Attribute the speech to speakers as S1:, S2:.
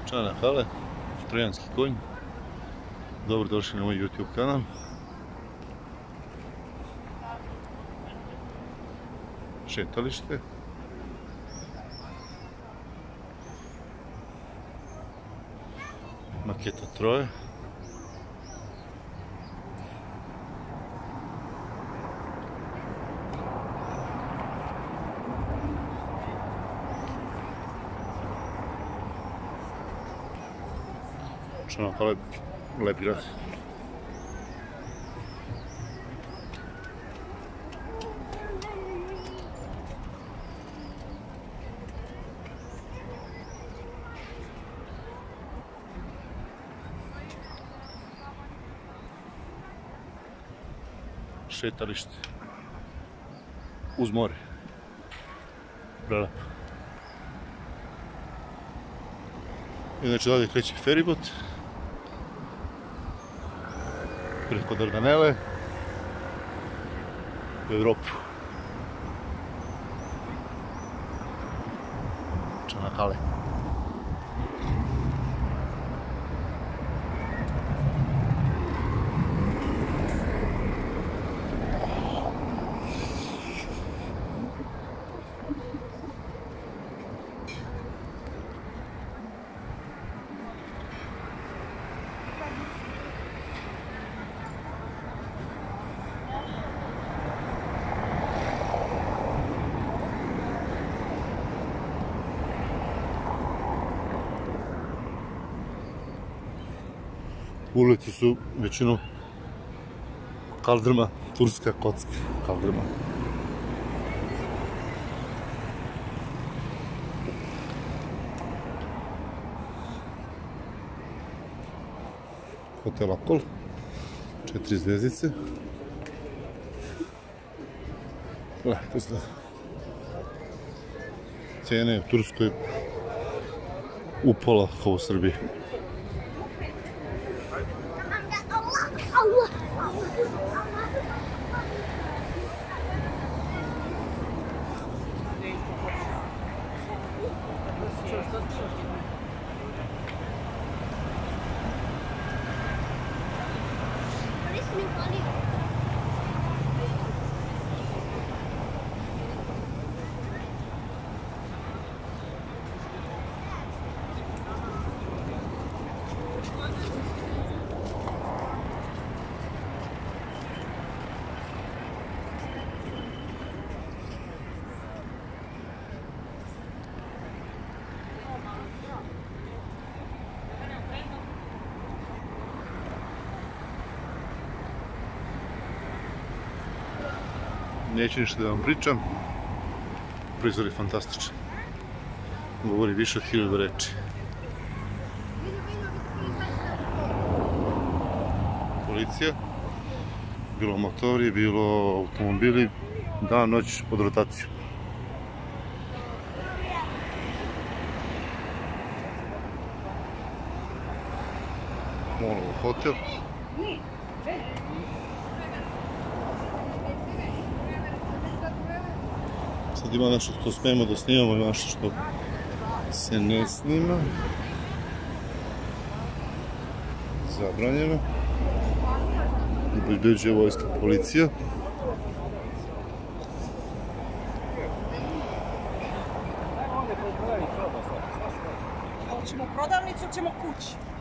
S1: Čana Hale, trojanski konj. Dobro došli na moj YouTube kanal. Šetalište. Maketa Troje. Čana Hale, lep grad. Šetalište uz more, prelepo. Inače dalje kreće feribot preko Dardanele u Evropu. Čana Hale. Ulici su većinom kaldrma, turska kocka kaldrma. Hotel Akol, 4 zvezdice. Lepo izgleda. Cijene u Turskoj upola kao u Srbiji. Neću ništa da vam pričam, prizor je fantastičan, govori više od 1000 reči. Policija, bilo motori, bilo automobili, dan, noć pod rotaciju. Molovo hotel. Sad ima nešto što smijemo da snimamo, ima nešto što se ne snima. Zabranjeno. Obezbeđuje vojska, policija.
S2: Ćemo prodavnicu, ćemo kući.